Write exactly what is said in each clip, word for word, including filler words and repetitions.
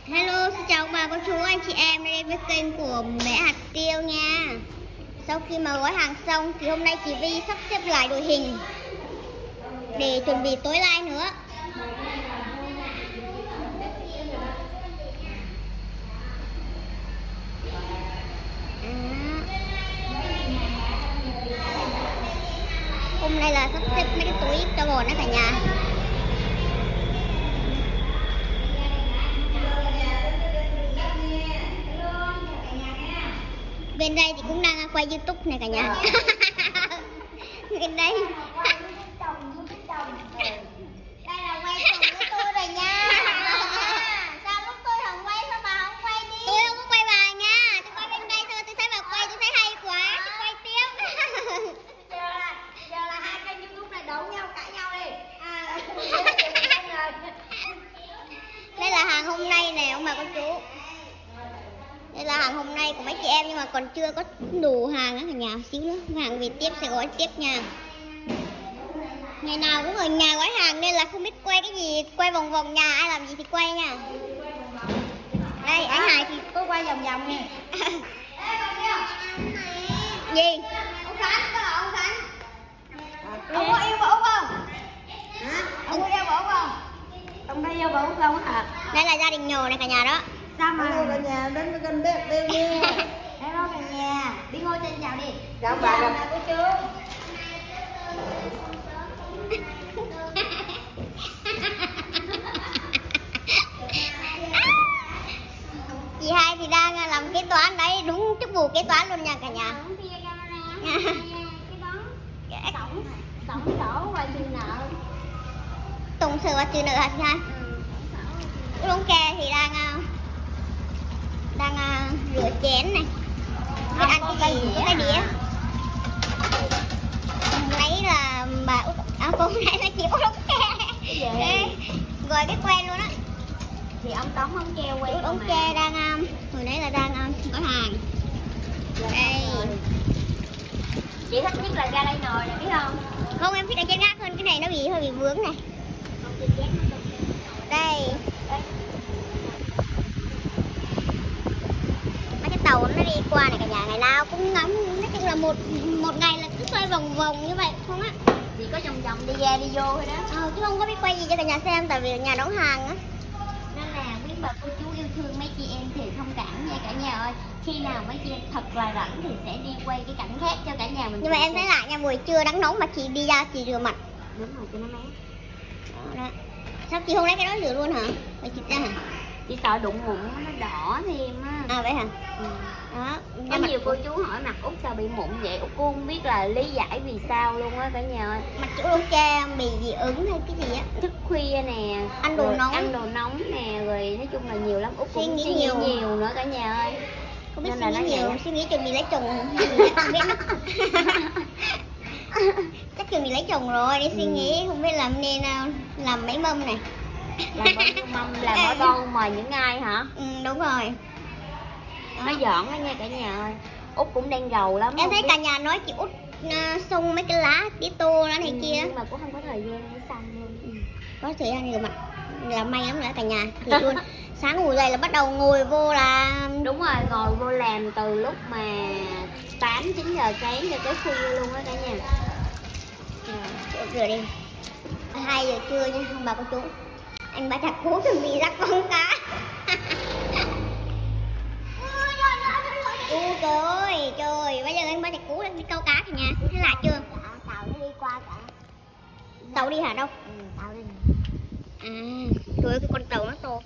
Hello, xin chào bà, cô chú, anh chị em đã đến với kênh của Mẹ Hạt Tiêu nha. Sau khi mà gói hàng xong thì hôm nay chị Vi sắp xếp lại đội hình để chuẩn bị tối live nữa. Hôm nay là sắp xếp mấy cái túi cho bò đó cả nhà. Bên đây thì cũng đang quay YouTube này cả nhà. Bên đây đây là quay cùng với tôi rồi nha. Sao lúc tôi không quay sao bà không quay đi? Tôi không có quay bà nha. Tôi quay bên đây thôi, tôi thấy bà quay tôi thấy hay quá, tôi quay tiếp. Giờ là giờ là hai kênh YouTube này đấu nhau cãi nhau đi. À, đây là hàng hôm nay nè ông bà cô chú. Đây là hàng hôm nay của mấy chị em nhưng mà còn chưa có đủ hàng á cả nhà, xíu nữa hàng về tiếp sẽ gói tiếp nha. Ngày nào cũng ở nhà gói hàng nên là không biết quay cái gì, quay vòng vòng nhà ai làm gì thì quay nha. Đây anh Hải thì tôi quay vòng vòng nè. gì? Ông Khánh, có là ông Khánh. Ông có yêu Vũ không? Hả? Ông có yêu Vũ không? Ông có yêu Vũ không hả? Đây là gia đình nhồ này cả nhà đó. Sao mà hello cả nhà, đến với kênh Bé Tiêu nha. Hello cả nhà, đi ngồi trên chào đi. Chào bà chào cô chú. Chị hai thì đang làm kế toán đấy, đúng chức vụ kế toán luôn nha cả nhà. Cái đó tổng tổng sổ và trừ nợ. Tổng sổ và trừ nợ hả chị hai? Ừ, đúng kè thì đang đang uh, rửa chén này, biết ăn cái gì, cái đĩa. Nãy là bà út, à cô nãy là chị út út kè, rồi cái quen luôn á. Thì ông Tống ông Tre quay út ống tre đang um, hồi nãy là đang um, có hàng. Đây. Chị thích nhất là ra đây nồi này biết không? Không, em thích ở trên gác hơn, cái này nó bị hơi bị vướng này. Đây. Cái tàu nó đi qua này cả nhà, ngày nào cũng ngắm, nói chung là một một ngày là cứ xoay vòng vòng như vậy không á. Chỉ có vòng vòng đi ra đi vô thôi đó. Ờ, chứ không có biết quay gì cho cả nhà xem, tại vì ở nhà đóng hàng á. Nên là quý bà cô chú yêu thương mấy chị em thì thông cảm nha cả nhà ơi. Khi nào mấy chị em thật là rảnh thì sẽ đi quay cái cảnh khác cho cả nhà mình. Nhưng mà em thấy lại nha, buổi trưa nắng nóng mà chị đi ra chị rửa mặt. Đúng rồi, cho nó mát. Đó, đó. Sao chị không lấy cái đó rửa luôn hả? Phải xịt ra hả? Chị sợ đụng mụn nó đỏ thêm á. À vậy hả? Ừ. Đó. Có nhiều cô chú hỏi mặt Út sao bị mụn vậy, Út cô không biết là lý giải vì sao luôn á cả nhà ơi. Mặt chị Út che bị dị ứng hay cái gì á. Thức khuya nè, ăn đồ nóng, ăn đồ nóng nè, rồi nói chung là nhiều lắm. Út cũng suy nghĩ, suy nghĩ nhiều. nhiều nữa cả nhà ơi. Không biết Nên suy là nghĩ nhiều, vậy. suy nghĩ chuẩn bị lấy chồng không biết. Chắc chuẩn bị lấy chồng rồi, đi suy ừ. nghĩ không biết làm nên làm mấy mâm này. Làm bao nhiêu mâm, làm ở đâu, mời những ai hả? Ừ, đúng rồi. Nó dọn đó nha cả nhà ơi. Út cũng đang gầu lắm. Em thấy biết. cả nhà nói chị Út uh, xông mấy cái lá, tía tô nó này ừ, kia. Nhưng mà cũng không có thời gian để xong luôn. Ừ. Có thời gian rửa mặt là may lắm rồi cả nhà. Thì luôn sáng ngủ dậy là bắt đầu ngồi vô là đúng rồi, ngồi vô làm từ lúc mà tám chín giờ sáng cho tới khuya luôn á cả nhà. Rồi, rửa đi. Hai giờ trưa nha, không bà cô chú. Anh ba chặt cố chuẩn bị rắc con cá. Ui trời ơi, trời, bây giờ anh ba chặt cú đi câu cá cả nhà, thấy lạ chưa? Tàu nó đi qua cả. Tàu đi hả đâu? Ừ, tàu đi. À, trời ơi, cái con tàu nó to.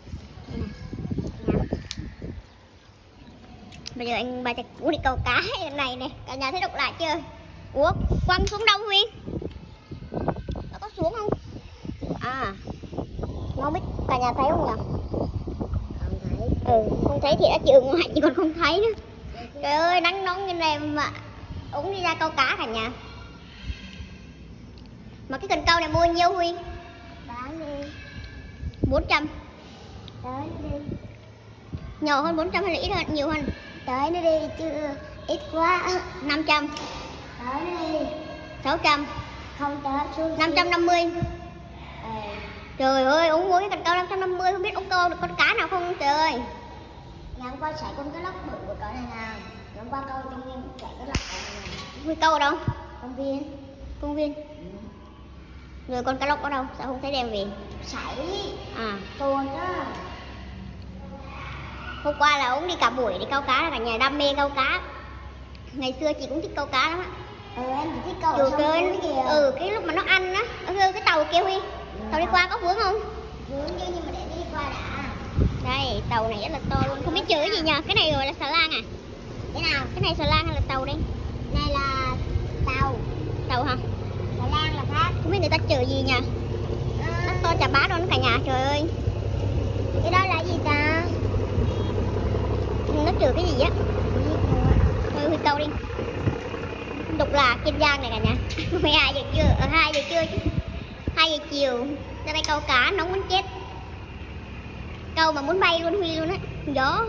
Bây giờ anh ba chặt cú đi câu cá này này, cả nhà thấy độc lạ chưa? Ủa, quăng xuống đâu Huy? Nó có xuống không? À, không biết cả nhà thấy không nhỉ? Không thấy. Ừ, không thấy thì đã chịu ngoại chứ còn không thấy nữa. Trời ơi, nắng nóng như này mà ống đi ra câu cá cả nhà. Mà cái cần câu này mua nhiêu Huy? Bán đi. bốn trăm. Tới đi. Nhỏ hơn bốn trăm hay là ít hơn, nhiều hơn? Tới nó đi chứ ít quá. năm trăm. Tới nó đi. sáu trăm. Không tới xuống. năm trăm năm mươi. Ừ. Trời ơi, ông mua cái cần câu năm trăm năm mươi không biết ông câu được con cá nào không trời ơi. Ngày hôm qua chạy con cá lóc bự của cậu này nào. Ngày hôm qua câu trong viên chạy cá lóc cậu này nào. Huy câu ở đâu? Công viên. Công viên. Ừ. Rồi con cá lóc ở đâu? Sao không thấy đem về? Sảy. À, Tuồn đó. hôm qua là ông đi cả buổi đi câu cá, cả nhà đam mê câu cá. Ngày xưa chị cũng thích câu cá lắm á. Ừ, em chỉ thích câu ở Dù sông cái, suối kìa. ừ, cái lúc mà nó ăn á, cái tàu kia Huy, tàu đi qua có vướng không? Vướng chứ, nhưng mà để nó đi qua đã. Đây, tàu này rất là to luôn, không biết chữ gì nhờ. Cái này gọi là xà lan à? Cái nào? Cái này xà lan hay là tàu đây? Này là tàu. Tàu hả? Xà lan là khác. Không biết người ta chữ gì nhờ. Nó to chà bá luôn cả nhà, trời ơi. Cái đó là gì ta? Nó chữ cái gì á? Thôi Huy câu đi. Đục là Kiên Giang này cả nhà. mười hai giờ trưa, ở hai giờ trưa chứ. hai giờ chiều ra đây câu cá nóng muốn chết. Câu mà muốn bay luôn Huy luôn á. Gió.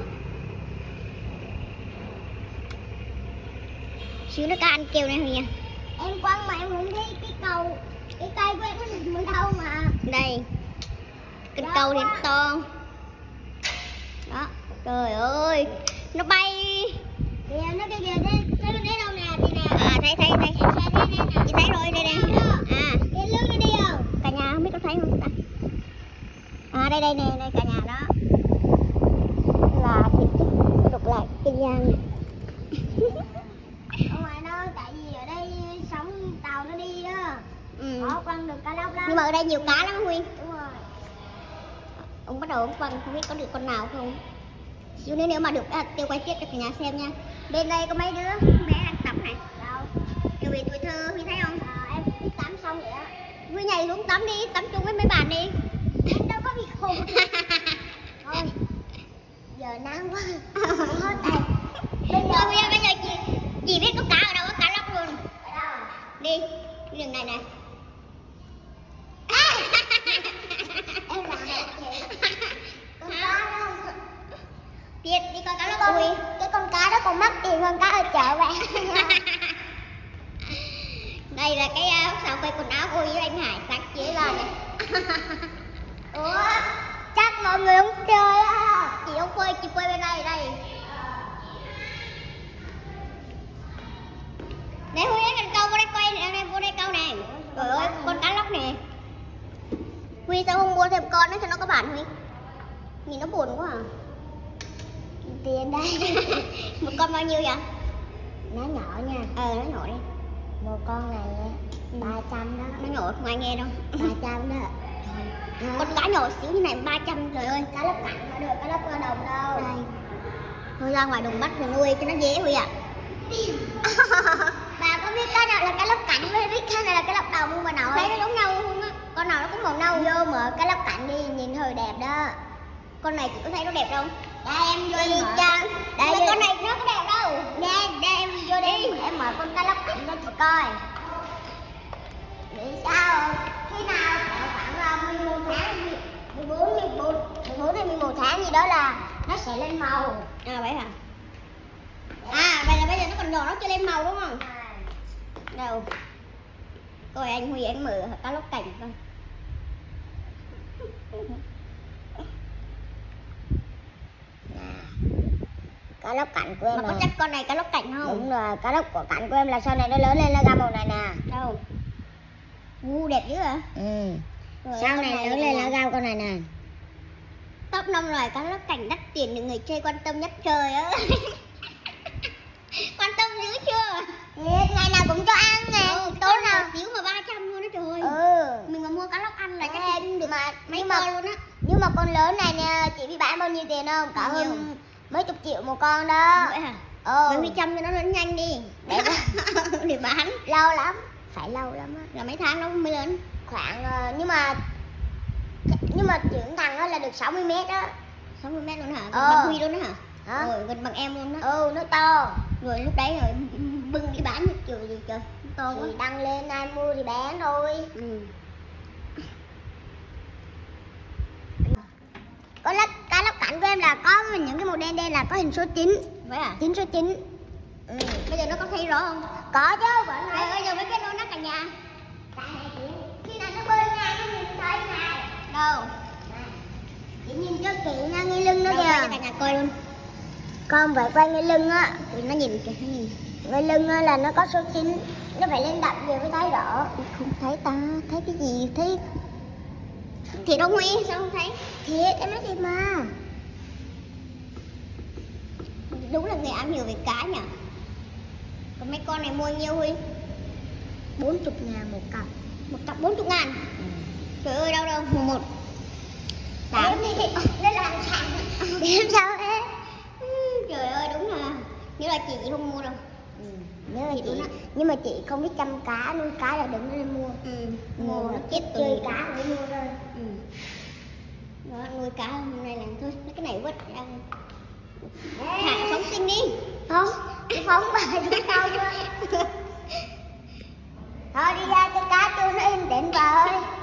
Xíu nó cá ăn kêu này Huy à. Em quăng mà em không thấy cái cầu, cái cây của em có nằm ở đâu mà. Đây. Cần câu thì nó to. Đó. Trời ơi. Nó bay. Kìa, nó kìa kìa, thấy nó thấy đâu nè, kìa nè. À thấy thấy thấy. Chị thấy rồi đây đây. À. Cái lưới nó đi không? Cả nhà không biết có thấy không ta? À đây đây nè, đây cả nhà đó. Là thịt chứ. Đục lại Kiên Giang này. Ở ngoài đó, tại vì ở đây sóng tàu nó đi đó. Ừ. Họ quăng được cá lóc lắm. Nhưng mà ở đây nhiều cá lắm Huy. Đúng rồi. Ông bắt đầu ông quăng không biết có được con nào không. Xíu nữa nếu mà được à, Tiêu quay tiếp cho cả nhà xem nha. Bên đây có mấy đứa bé đang tập này. Đâu? Tiêu về tuổi thơ Huy thấy không? À, em biết tắm xong vậy á. Huy nhảy xuống tắm đi, tắm chung với mấy bạn đi. Em đâu có bị khùng. Thôi. Giờ nắng quá. Hết tay. Bây giờ bây giờ, bây giờ chị, chị biết có cá ở đâu, có cá lóc luôn. Ở đâu? Đi, đi đường này nè. Em làm gì chị? Con cá đó. Tiệt đi coi cá lóc Con, Huy. cái con cá đó còn mắc tiền hơn cá ở chợ vậy. Đây là cái áo xào quay quần áo của Huy với anh Hải sáng chế lên này. Ủa? Chắc mọi người không chơi á. Chị không phơi, chị phơi bên đây đây. Để Huy lấy cần câu vô đây quay nè, đây vô đây câu nè. Trời ơi, con cá lóc nè. Huy sao không mua thêm con nữa cho nó có bản Huy? Nhìn nó buồn quá à. Tiền đây. Một con bao nhiêu vậy? Nó nhỏ nha. Ờ, nó nhỏ đi. Một con này ba trăm đó. Nó nhỏ không ai nghe đâu. Ba trăm đó. Con cá nhỏ xíu như này ba trăm trời ơi. Cá lóc cặn nó được, cá lóc cơ đồng đâu. Đây. Thôi ra ngoài đồng bắt rồi nuôi cho nó dễ Huy ạ. Bà có biết cái nào là cá lóc cặn với biết cái này là cá lóc đồng không bà nội? Thấy nó giống nhau không á? Con nào nó cũng màu nâu. Vô mở cá lóc cặn đi, nhìn hơi đẹp đó. Con này chị có thấy nó đẹp không? Đây em vô Đi em mở. chăng? Đây, Mà vô- con này nó có đẹp đâu. Đây, đây em vô đi. Em mở con cá lóc cặn cho chị coi. Nghĩ sao? Khi nào khoảng mười một tháng, mười bốn, mười bốn, mười bốn hay mười một tháng gì đó là nó sẽ lên màu. À vậy hả? À vậy là bây giờ nó còn nhỏ nó chưa lên màu đúng không? Đâu? Coi anh Huy anh mở cá lóc cảnh coi. Cá lóc cặn của em Mà có là- chắc con này cá lóc cảnh không? Đúng rồi, cá lóc của cặn của em là sau này nó lớn lên nó ra màu này nè. Đâu? Ngu đẹp dữ hả? Ừ. Rồi, Sau con này này lớn là- lên nó ra con này nè. Top năm loài cá lóc cảnh đắt tiền được người chơi quan tâm nhất trời ơi. Quan tâm dữ chưa? Thiệt, ngày nào cũng cho ăn nè. Ừ, Tối con nào. nào xíu mà ba trăm luôn đó trời ơi. Ừ. Mình mà mua cá lóc ăn là chắc Ê, cũng được mà mấy nhưng mà con luôn á. nhưng mà con lớn này nè, chị biết bán bao nhiêu tiền không? Cả Bao nhiêu? hơn mấy chục triệu một con đó. Vậy hả? Ừ. Mấy mươi trăm cho nó lớn nhanh đi. Để Để bán. lâu lắm, phải lâu lắm á. Là mấy tháng nó mới lớn. Khoảng ờ, nhưng mà nhưng mà trưởng thành đó là được sáu mươi mét á. sáu mươi mét luôn hả? Gần Ờ. bằng Huy luôn đó hả? Hả? Rồi gần bằng em luôn đó. Ừ, nó to. Rồi lúc đấy rồi bưng đi bán kiểu gì trời. To quá. Thì đăng lên ai mua thì bán thôi. Ừ. Có lắc cá lóc cảnh của em là có những cái màu đen đen là có hình số chín. Vậy à? Chín số chín. Ừ. Bây giờ nó có thấy rõ không? Có chứ, vẫn Trời ơi giờ mới biết luôn đó cả nhà. Tại này chị, khi nào nó bơi ngang nó nhìn thấy này. Đâu? Chị nhìn cho kỹ nha, ngay lưng nó Đâu, quay cho kìa. cả nhà coi luôn. Con phải quay ngay lưng á. Ui, nó nhìn kìa, nó nhìn. Ngay lưng á là nó có số chín. Nó phải lên đậm rồi mới thấy rõ. Không thấy ta, thấy cái gì, thấy... Thì đâu Huy, sao không thấy? Thiệt, em nói thiệt mà. Đúng là người am hiểu về cá nhỉ. Còn mấy con này mua nhiêu Huy? bốn mươi ngàn một cặp. Một cặp bốn mươi ngàn. Ừ. Trời ơi, đâu đâu, mùng một. Tám. Đếm đi, đây là hàng sàn. Đếm sao em? Ừ, trời ơi, đúng là... Như là chị không mua đâu. Ừ. Nhưng mà Chị chị, đúng á. nhưng mà chị không biết chăm cá, nuôi cá là đừng nên mua. Ừ, Mua mua nó nó chết chết chơi từ... cá mới mua thôi. Ừ. Đó, nuôi cá hôm nay là thôi, mấy cái này vứt ra. Thả phóng sinh đi. Không, cái phóng bà chúng tao chưa. Thôi đi ra cho cá tôi nó yên tĩnh bà ơi.